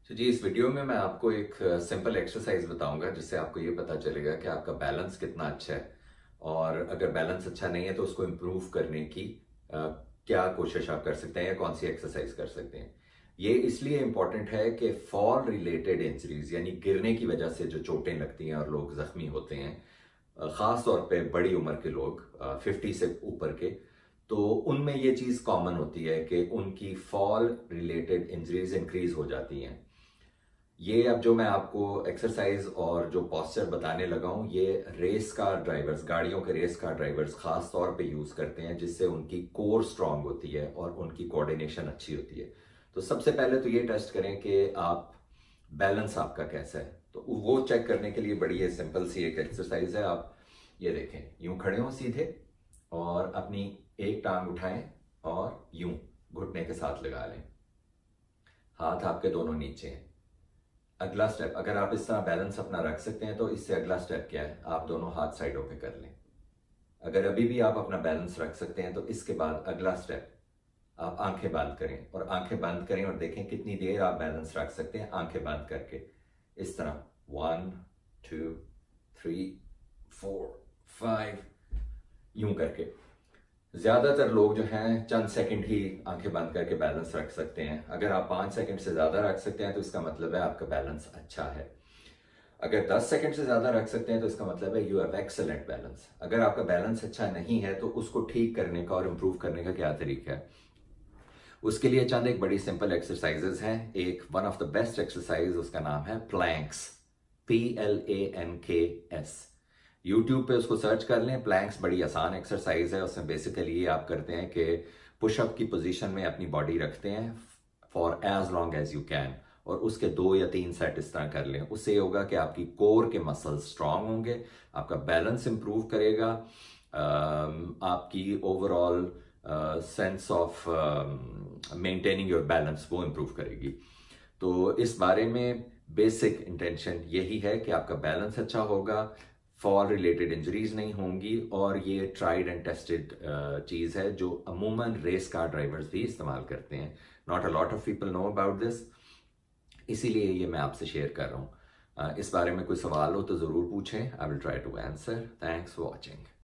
तो जी इस वीडियो में मैं आपको एक सिंपल एक्सरसाइज बताऊंगा जिससे आपको ये पता चलेगा कि आपका बैलेंस कितना अच्छा है। और अगर बैलेंस अच्छा नहीं है तो उसको इम्प्रूव करने की क्या कोशिश आप कर सकते हैं या कौन सी एक्सरसाइज कर सकते हैं। ये इसलिए इम्पॉर्टेंट है कि फॉल रिलेटेड इंजरीज यानी गिरने की वजह से जो चोटें लगती हैं और लोग जख्मी होते हैं, ख़ास तौर पे बड़ी उम्र के लोग 50 से ऊपर के, तो उनमें ये चीज़ कॉमन होती है कि उनकी फॉल रिलेटेड इंजरीज इंक्रीज हो जाती हैं। ये अब जो मैं आपको एक्सरसाइज और जो पॉस्चर बताने लगा हूँ, ये रेस कार ड्राइवर्स, गाड़ियों के रेस कार ड्राइवर्स खास तौर पे यूज करते हैं, जिससे उनकी कोर स्ट्रांग होती है और उनकी कोऑर्डिनेशन अच्छी होती है। तो सबसे पहले तो ये टेस्ट करें कि आप बैलेंस आपका कैसा है। तो वो चेक करने के लिए बड़ी है सिंपल सी एक एक्सरसाइज है। आप ये देखें, यूं खड़े हो सीधे और अपनी एक टांग उठाएं और यूं घुटने के साथ लगा लें, हाथ आपके दोनों नीचे हैं। अगला स्टेप, अगर आप इस तरह बैलेंस अपना रख सकते हैं तो इससे अगला स्टेप क्या है, आप दोनों हाथ साइडों पे कर लें। अगर अभी भी आप अपना बैलेंस रख सकते हैं तो इसके बाद अगला स्टेप, आप आंखें बंद करें और आंखें बंद करें और देखें कितनी देर आप बैलेंस रख सकते हैं आंखें बंद करके। इस तरह 1 2 3 4 5 यूं करके। ज्यादातर लोग जो हैं चंद सेकंड ही आंखें बंद करके बैलेंस रख सकते हैं। अगर आप 5 सेकंड से ज्यादा रख सकते हैं तो इसका मतलब है आपका बैलेंस अच्छा है। अगर 10 सेकंड से ज्यादा रख सकते हैं तो इसका मतलब है यू हैव एक्सेलेंट बैलेंस। अगर आपका बैलेंस अच्छा नहीं है तो उसको ठीक करने का और इम्प्रूव करने का क्या तरीका है, उसके लिए चंद एक बड़ी सिंपल एक्सरसाइजेज हैं। एक one of the best exercise, उसका नाम है प्लैंक्स, PLANKS। यूट्यूब पे उसको सर्च कर लें। प्लैंक्स बड़ी आसान एक्सरसाइज है। उसमें बेसिकली ये आप करते हैं कि पुशअप की पोजीशन में अपनी बॉडी रखते हैं for as long as you can, और उसके 2 या 3 सेट इस तरह कर लें। उससे ये होगा कि आपकी कोर के मसल्स स्ट्रांग होंगे, आपका बैलेंस इंप्रूव करेगा, आपकी overall sense of maintaining your balance वो इंप्रूव करेगी। तो इस बारे में बेसिक इंटेंशन यही है कि आपका बैलेंस अच्छा होगा, फॉल रिलेटेड इंजरीज नहीं होंगी, और ये ट्राइड एंड टेस्टेड चीज़ है जो अमूमन रेस कार ड्राइवर्स भी इस्तेमाल करते हैं। Not a lot of people know about this, इसीलिए ये मैं आपसे शेयर कर रहा हूँ। इस बारे में कोई सवाल हो तो ज़रूर पूछें। I will try to answer. Thanks for watching.